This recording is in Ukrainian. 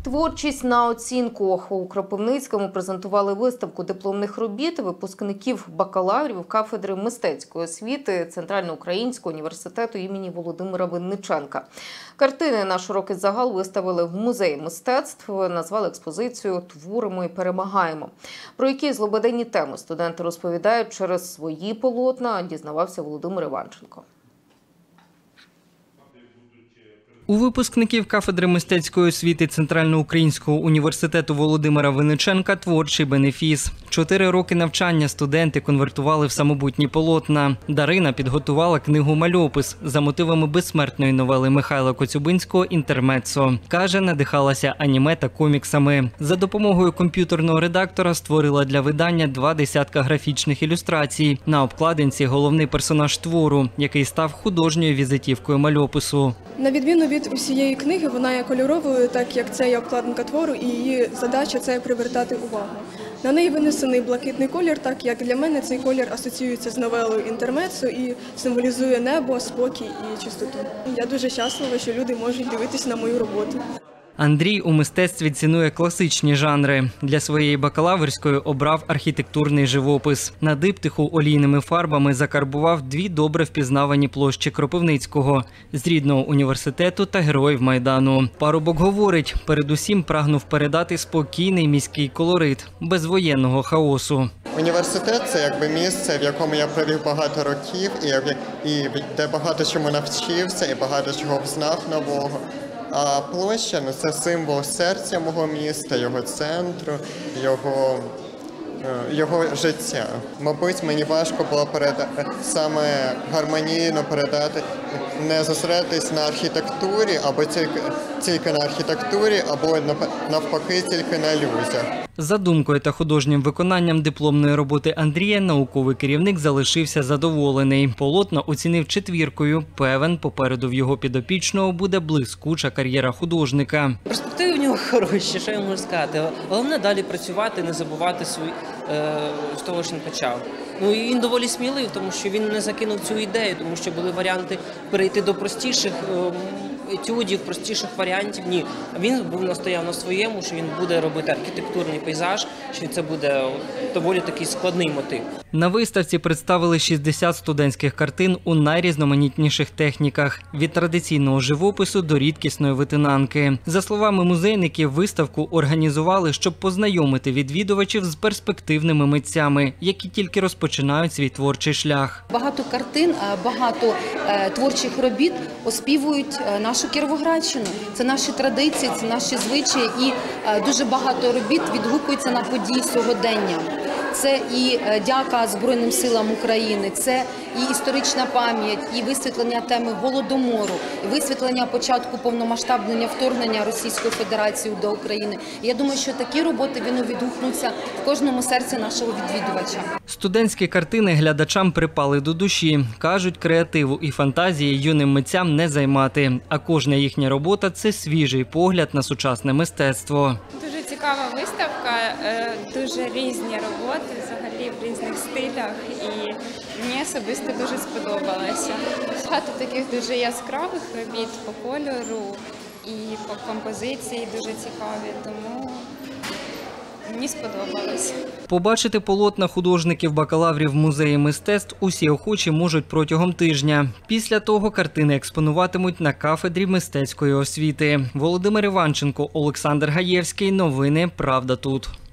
Творчість на оцінку. У Кропивницькому презентували виставку дипломних робіт випускників бакалаврів кафедри мистецької освіти Центральноукраїнського університету імені Володимира Винниченка. Картини на широкий загал виставили в музеї мистецтв, назвали експозицію «Творимо і перемагаємо». Про які злободенні теми студенти розповідають через свої полотна, дізнавався Володимир Іванченко. У випускників кафедри мистецької освіти Центральноукраїнського університету Володимира Винниченка творчий бенефіс. 4 роки навчання студенти конвертували в самобутні полотна. Дарина підготувала книгу «Мальопис» за мотивами безсмертної новели Михайла Коцюбинського «Інтермеццо». Каже, надихалася аніме та коміксами. За допомогою комп'ютерного редактора створила для видання 20 графічних ілюстрацій. На обкладинці головний персонаж твору, який став художньою візитівкою «Мальопису». На відміну від усієї книги, вона є кольоровою, так як це є обкладинка твору, і її задача – це привертати увагу. На неї винесений блакитний колір, так як для мене цей колір асоціюється з новелою «Інтермеццо» і символізує небо, спокій і чистоту. Я дуже щаслива, що люди можуть дивитися на мою роботу. Андрій у мистецтві цінує класичні жанри. Для своєї бакалаврської обрав архітектурний живопис. На диптиху олійними фарбами закарбував 2 добре впізнавані площі Кропивницького – з рідного університету та Героїв Майдану. Парубок говорить, передусім прагнув передати спокійний міський колорит, без воєнного хаосу. Університет – це якби місце, в якому я провів багато років, і де багато чому навчився, і багато чого взнав нового. А площа – це символ серця мого міста, його центру, його життя. Мабуть, мені важко було саме гармонійно передати, не зосередитись на архітектурі, або тільки на архітектурі, або навпаки тільки на ілюзіях. За думкою та художнім виконанням дипломної роботи Андрія, науковий керівник залишився задоволений. Полотна оцінив 4. Певен, попереду в його підопічного буде блискуча кар'єра художника. Перспективи в нього хороші, що я можу сказати. Головне далі працювати, не забувати з того, що він почав. Ну, і він доволі сміливий, тому що він не закинув цю ідею, тому що були варіанти перейти до простіших етюдів, простіших варіантів. Ні, він настояв на своєму, що він буде робити архітектурний пейзаж, що це буде доволі такий складний мотив. На виставці представили 60 студентських картин у найрізноманітніших техніках – від традиційного живопису до рідкісної витинанки. За словами музейників, виставку організували, щоб познайомити відвідувачів з перспективними митцями, які тільки розпочинають свій творчий шлях. Багато картин, багато творчих робіт оспівують нашу Кіровоградщину. Це наші традиції, це наші звичаї, і дуже багато робіт відгукуються на події сьогодення. Це і дяка Збройним силам України, це і історична пам'ять, і висвітлення теми Голодомору, і висвітлення початку повномасштабного вторгнення Російської Федерації до України. І я думаю, що такі роботи відгукнуться в кожному серці нашого відвідувача. Студентські картини глядачам припали до душі. Кажуть, креативу і фантазії юним митцям не займати, а кожна їхня робота – це свіжий погляд на сучасне мистецтво. Дуже цікава виставка, дуже різні роботи, взагалі в різних стилях, і мені особисто дуже сподобалося. Багато таких дуже яскравих робіт по кольору і по композиції дуже цікаві, тому мені сподобалось. Побачити полотна художників-бакалаврів в музеї мистецтв усі охочі можуть протягом тижня. Після того картини експонуватимуть на кафедрі мистецької освіти. Володимир Іванченко, Олександр Гаєвський. Новини «Правда тут».